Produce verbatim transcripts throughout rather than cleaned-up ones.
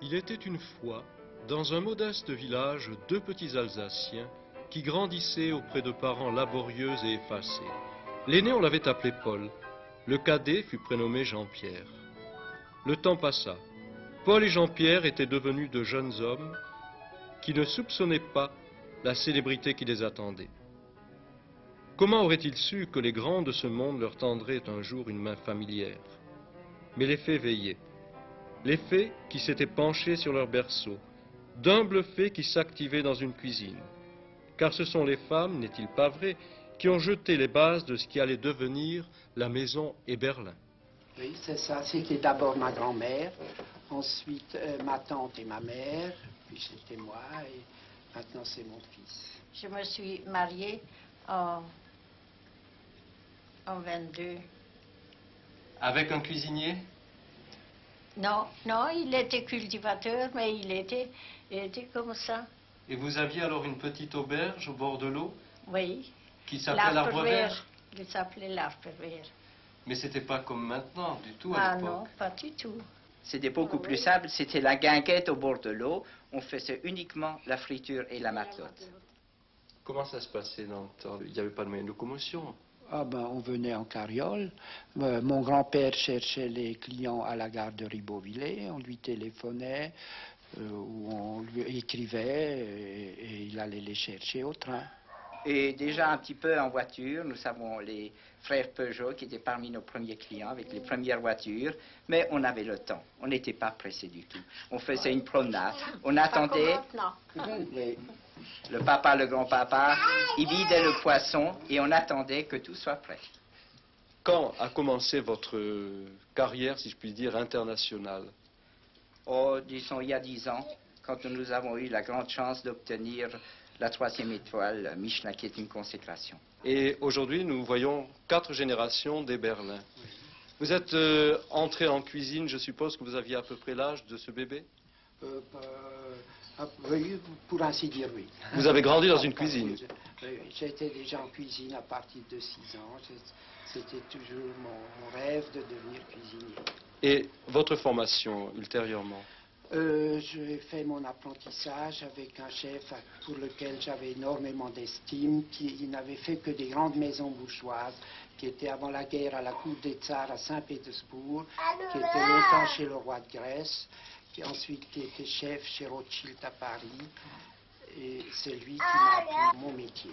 Il était une fois, dans un modeste village, deux petits Alsaciens qui grandissaient auprès de parents laborieux et effacés. L'aîné, on l'avait appelé Paul. Le cadet fut prénommé Jean-Pierre. Le temps passa. Paul et Jean-Pierre étaient devenus de jeunes hommes qui ne soupçonnaient pas la célébrité qui les attendait. Comment auraient-ils su que les grands de ce monde leur tendraient un jour une main familière? Mais les fées veillaient. Les fées qui s'étaient penchées sur leur berceau, d'humbles fées qui s'activaient dans une cuisine. Car ce sont les femmes, n'est-il pas vrai, qui ont jeté les bases de ce qui allait devenir la maison Héberlin. Oui, c'est ça. C'était d'abord ma grand-mère, ensuite euh, ma tante et ma mère, puis c'était moi, et maintenant c'est mon fils. Je me suis mariée en, en vingt-deux. Avec un cuisinier? Non, non, il était cultivateur, mais il était, il était comme ça. Et vous aviez alors une petite auberge au bord de l'eau? Oui. Qui s'appelait l'Arbre Vert? Il s'appelait l'Arbre Vert. Mais c'était pas comme maintenant, du tout, à Ah l'époque. non, pas du tout. C'était beaucoup plus simple, c'était la guinguette au bord de l'eau. On faisait uniquement la friture et la matelote. Comment ça se passait dans le temps? Il n'y avait pas de moyen de locomotion. Ah ben, on venait en carriole. Euh, mon grand-père cherchait les clients à la gare de Ribeauvillé. On lui téléphonait, euh, ou on lui écrivait, et, et il allait les chercher au train. Et déjà un petit peu en voiture, nous savons les frères Peugeot qui étaient parmi nos premiers clients avec les premières voitures, mais on avait le temps, on n'était pas pressé du tout. On faisait une promenade, on attendait, le papa, le grand-papa, il vidait le poisson et on attendait que tout soit prêt. Quand a commencé votre carrière, si je puis dire, internationale? Oh, disons il y a dix ans, quand nous avons eu la grande chance d'obtenir la troisième étoile Michelin, qui est une consécration. Et aujourd'hui, nous voyons quatre générations d'Héberlin. Vous êtes euh, entré en cuisine, je suppose que vous aviez à peu près l'âge de ce bébé? euh, euh, Oui, pour ainsi dire, oui. Vous avez grandi dans une cuisine? Oui, j'étais déjà en cuisine à partir de six ans. C'était toujours mon, mon rêve de devenir cuisinier. Et votre formation, ultérieurement? Euh, j'ai fait mon apprentissage avec un chef pour lequel j'avais énormément d'estime, qui n'avait fait que des grandes maisons bourgeoises, qui était avant la guerre à la cour des Tsars à Saint-Pétersbourg, qui était longtemps chez le roi de Grèce, qui ensuite qui était chef chez Rothschild à Paris, et c'est lui qui m'a appris mon métier.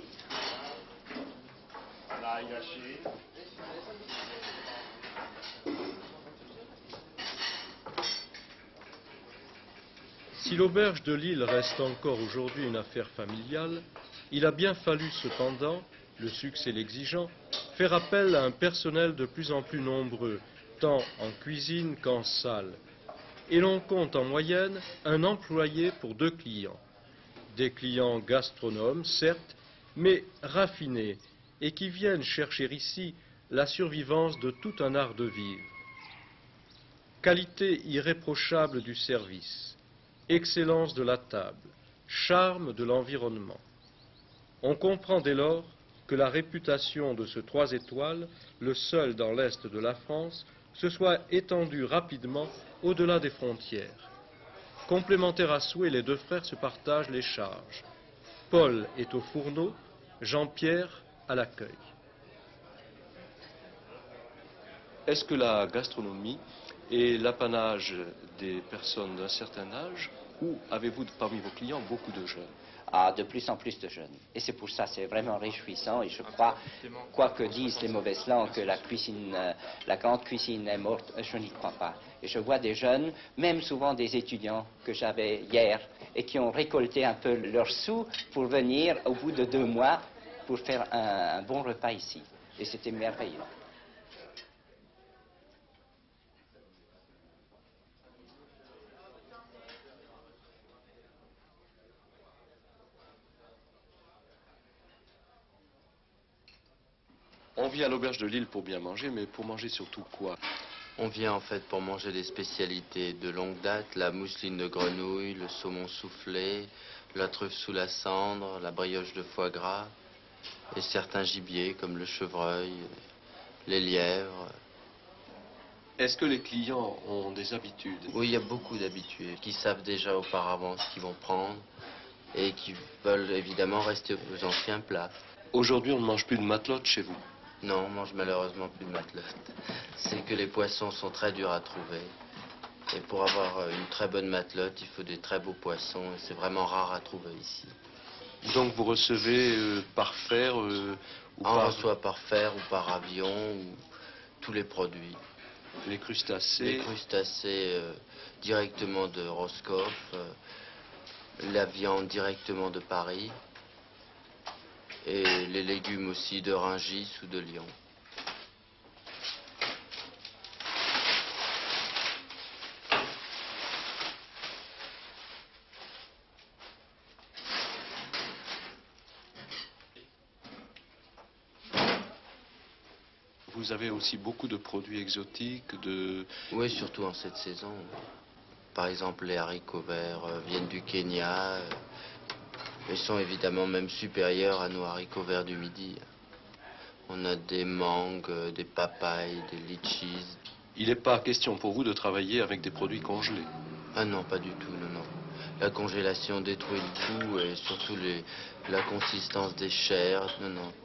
Si l'auberge de Lille reste encore aujourd'hui une affaire familiale, il a bien fallu cependant, le succès l'exigeant, faire appel à un personnel de plus en plus nombreux, tant en cuisine qu'en salle. Et l'on compte en moyenne un employé pour deux clients. Des clients gastronomes, certes, mais raffinés, et qui viennent chercher ici la survivance de tout un art de vivre. Qualité irréprochable du service. Excellence de la table, charme de l'environnement. On comprend dès lors que la réputation de ce trois étoiles, le seul dans l'est de la France, se soit étendue rapidement au-delà des frontières. Complémentaires à souhait, les deux frères se partagent les charges. Paul est au fourneau, Jean-Pierre à l'accueil. Est-ce que la gastronomie est l'apanage des personnes d'un certain âge, ou avez-vous parmi vos clients beaucoup de jeunes? Ah, de plus en plus de jeunes. Et c'est pour ça, c'est vraiment réjouissant. Et je crois, quoi que disent les mauvaises langues, que la cuisine, euh, la grande cuisine est morte, je n'y crois pas. Et je vois des jeunes, même souvent des étudiants que j'avais hier, et qui ont récolté un peu leurs sous pour venir au bout de deux mois pour faire un, un bon repas ici. Et c'était merveilleux. On vient à l'auberge de Lille pour bien manger, mais pour manger surtout quoi? On vient en fait pour manger des spécialités de longue date, la mousseline de grenouille, le saumon soufflé, la truffe sous la cendre, la brioche de foie gras, et certains gibiers comme le chevreuil, les lièvres. Est-ce que les clients ont des habitudes? Oui, il y a beaucoup d'habitués qui savent déjà auparavant ce qu'ils vont prendre et qui veulent évidemment rester aux anciens plats. Aujourd'hui, on ne mange plus de matelote chez vous? Non, on mange malheureusement plus de matelote. C'est que les poissons sont très durs à trouver. Et pour avoir une très bonne matelote, il faut des très beaux poissons. Et c'est vraiment rare à trouver ici. Donc vous recevez euh, par fer euh, ou On par... reçoit par fer ou par avion, ou tous les produits. Les crustacés? Les crustacés euh, directement de Roscoff, euh, la viande directement de Paris, et les légumes aussi de Rungis ou de Lyon. Vous avez aussi beaucoup de produits exotiques, de... Oui, surtout en cette saison. Par exemple, les haricots verts euh, viennent du Kenya. Euh, ils sont évidemment même supérieurs à nos haricots verts du Midi. On a des mangues, euh, des papayes, des litchis. Il n'est pas question pour vous de travailler avec des produits congelés? Ah non, pas du tout, non, non. La congélation détruit le goût et surtout les, la consistance des chairs, non, non.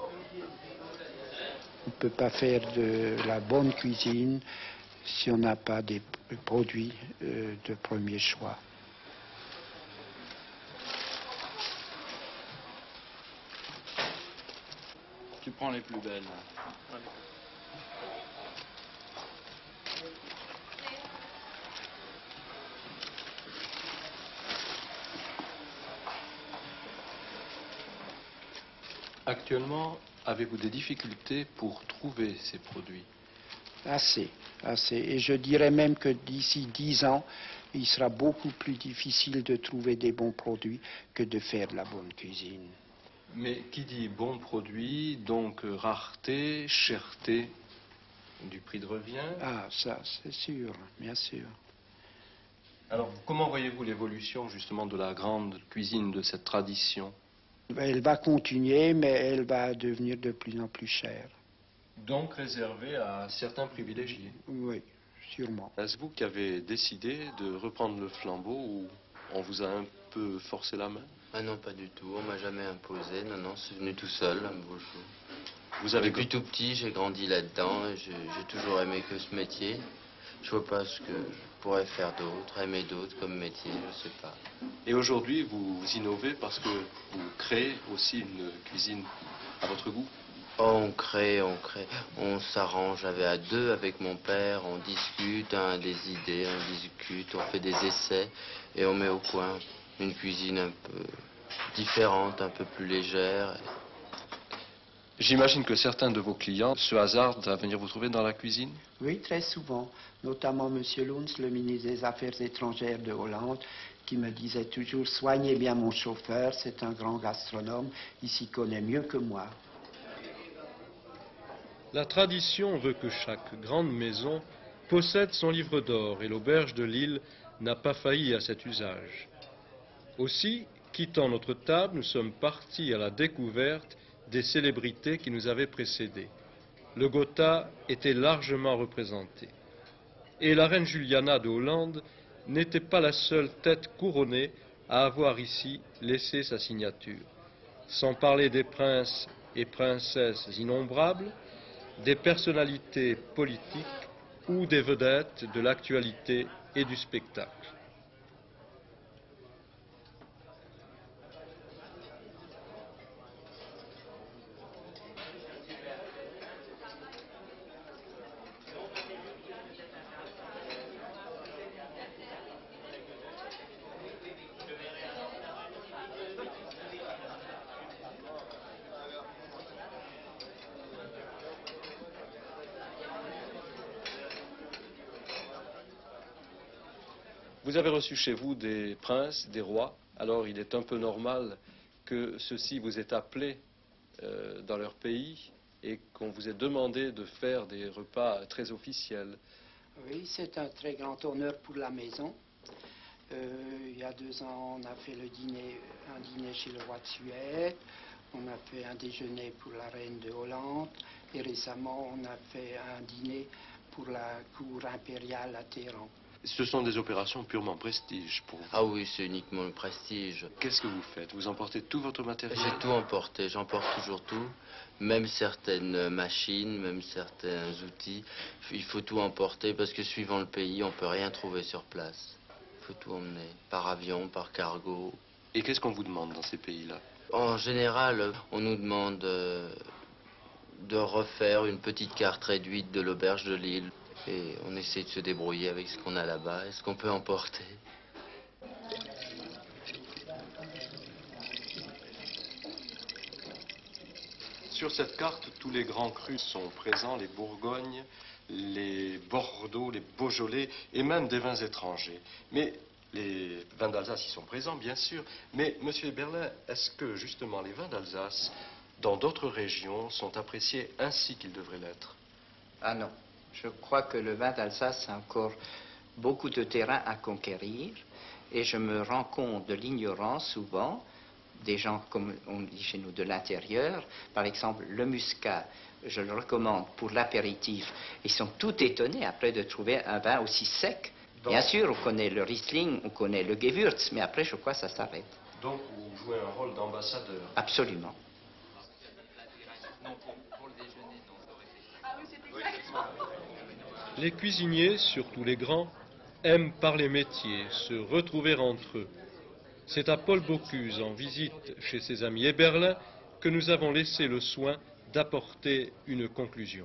On ne peut pas faire de la bonne cuisine si on n'a pas des produits euh, de premier choix. Tu prends les plus belles. Actuellement, avez-vous des difficultés pour trouver ces produits? Assez, assez. Et je dirais même que d'ici dix ans, il sera beaucoup plus difficile de trouver des bons produits que de faire de la bonne cuisine. Mais qui dit bon produit, donc euh, rareté, cherté du prix de revient? Ah, ça, c'est sûr, bien sûr. Alors, comment voyez-vous l'évolution justement de la grande cuisine, de cette tradition? Elle va continuer, mais elle va devenir de plus en plus chère. Donc réservée à certains privilégiés? Oui, sûrement. Est-ce vous qui avez décidé de reprendre le flambeau ou on vous a un peu forcé la main? Ah non, pas du tout, on m'a jamais imposé, non, non, c'est venu tout seul, un beau jour. Vous avez Depuis tout petit, j'ai grandi là-dedans et j'ai j'ai toujours aimé que ce métier. Je vois pas ce que je pourrais faire d'autre, aimer d'autre comme métier, je sais pas. Et aujourd'hui, vous innovez parce que vous créez aussi une cuisine à votre goût? Oh, on crée, on crée, on s'arrange avec, à deux avec mon père, on discute, hein, des idées, on discute, on fait des essais et on met au point une cuisine un peu différente, un peu plus légère. J'imagine que certains de vos clients se hasardent à venir vous trouver dans la cuisine? Oui, très souvent. Notamment M. Luns, le ministre des Affaires étrangères de Hollande, qui me disait toujours « Soignez bien mon chauffeur, c'est un grand gastronome, il s'y connaît mieux que moi ». La tradition veut que chaque grande maison possède son livre d'or et l'auberge de Lille n'a pas failli à cet usage. Aussi, quittant notre table, nous sommes partis à la découverte des célébrités qui nous avaient précédés. Le Gotha était largement représenté. Et la reine Juliana de Hollande n'était pas la seule tête couronnée à avoir ici laissé sa signature. Sans parler des princes et princesses innombrables, des personnalités politiques ou des vedettes de l'actualité et du spectacle. Vous avez reçu chez vous des princes, des rois, alors il est un peu normal que ceux-ci vous aient appelé euh, dans leur pays et qu'on vous ait demandé de faire des repas très officiels. Oui, c'est un très grand honneur pour la maison. Euh, il y a deux ans, on a fait le dîner, un dîner chez le roi de Suède, on a fait un déjeuner pour la reine de Hollande et récemment, on a fait un dîner pour la cour impériale à Téhéran. Ce sont des opérations purement prestige pour vous. Ah oui, c'est uniquement le prestige. Qu'est-ce que vous faites? Vous emportez tout votre matériel? J'ai tout emporté, j'emporte toujours tout, même certaines machines, même certains outils. Il faut tout emporter parce que suivant le pays, on ne peut rien trouver sur place. Il faut tout emmener, par avion, par cargo. Et qu'est-ce qu'on vous demande dans ces pays-là? En général, on nous demande euh, de refaire une petite carte réduite de l'auberge de Lille. Et on essaie de se débrouiller avec ce qu'on a là-bas et ce qu'on peut emporter. Sur cette carte, tous les grands crus sont présents, les Bourgognes, les Bordeaux, les Beaujolais et même des vins étrangers. Mais les vins d'Alsace y sont présents, bien sûr. Mais, monsieur Eberlin, est-ce que justement les vins d'Alsace, dans d'autres régions, sont appréciés ainsi qu'ils devraient l'être? Ah non. Je crois que le vin d'Alsace a encore beaucoup de terrain à conquérir et je me rends compte de l'ignorance souvent des gens, comme on dit chez nous, de l'intérieur. Par exemple, le muscat, je le recommande pour l'apéritif. Ils sont tout étonnés après de trouver un vin aussi sec. Donc, bien sûr, on connaît le Riesling, on connaît le Gewürz, mais après, je crois que ça s'arrête. Donc, vous jouez un rôle d'ambassadeur? Absolument. Les cuisiniers, surtout les grands, aiment parler métier, se retrouver entre eux. C'est à Paul Bocuse, en visite chez ses amis Eberlin, que nous avons laissé le soin d'apporter une conclusion.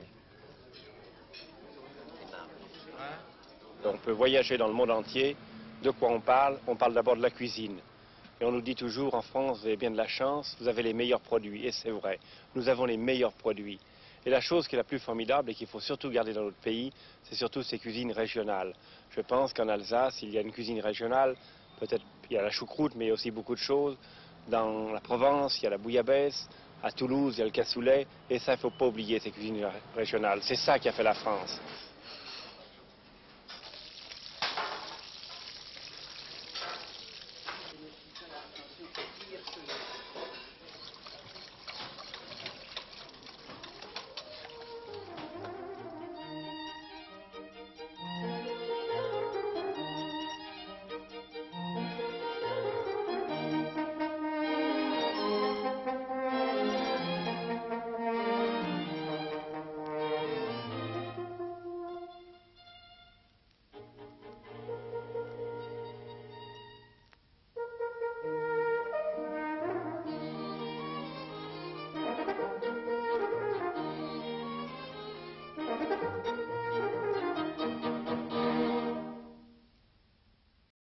On peut voyager dans le monde entier. De quoi on parle? On parle d'abord de la cuisine. Et on nous dit toujours, en France, vous avez bien de la chance, vous avez les meilleurs produits. Et c'est vrai, nous avons les meilleurs produits. Et la chose qui est la plus formidable et qu'il faut surtout garder dans notre pays, c'est surtout ces cuisines régionales. Je pense qu'en Alsace, il y a une cuisine régionale, peut-être il y a la choucroute, mais il y a aussi beaucoup de choses. Dans la Provence, il y a la bouillabaisse, à Toulouse, il y a le cassoulet, et ça, il ne faut pas oublier ces cuisines régionales. C'est ça qui a fait la France.